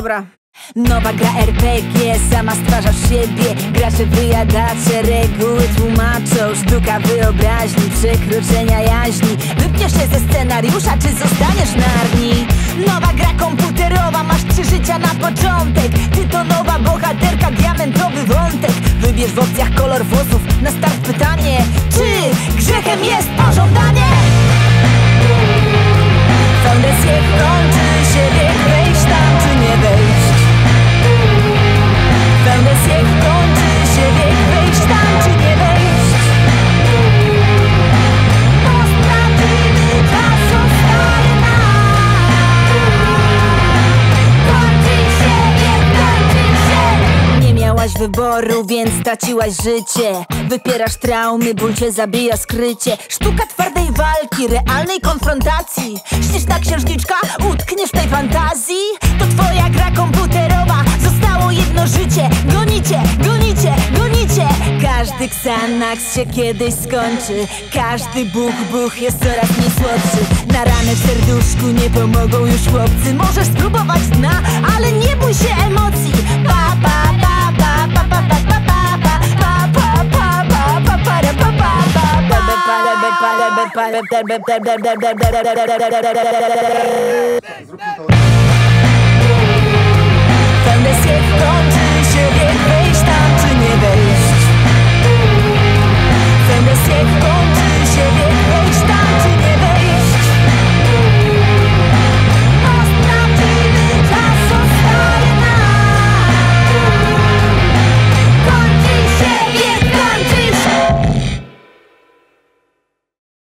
Dobra. Nowa gra RPG, sama stwarzasz siebie. Gracze wyjadacze, reguły tłumaczą. Sztuka wyobraźni, przekroczenia jaźni. Wypniesz się ze scenariusza, czy zostaniesz na armii? Nowa gra komputerowa, masz 3 życia na początek. Ty to nowa bohaterka, diamentowy wątek. Wybierz w opcjach kolor włosów, na start pytanie: czy grzechem jest pożądanie? Foundację kończy się wiek, wejść tam czy nie wejść? Foundację kończy się wiek, wejść tam czy nie wejść? Ostatni czas zostaje nam. Kończy się wiek, kończy się. Nie miałaś wyboru, więc straciłaś życie. Wypierasz traumy, ból cię zabija skrycie. Sztuka twardej walki, realnej konfrontacji. Śnisz na księżniczka, utkniesz w tej fantazji. To twoja gra komputerowa, zostało jedno życie. Gonicie, gonicie, gonicie. Każdy Xanax się kiedyś skończy. Każdy buch jest coraz mniej słodszy. Na ranę w serduszku nie pomogą już chłopcy. Możesz spróbować dna, ale nie bój się emocji. Pa, pa, pa, pa, pa, pa, pa, pa, pa, pa, pa, pa, pa, pa, para, pa, pa, pa, pa. Foundację kończy się wiek, wejść tam czy nie wejść? Foundację kończy się wiek, wejść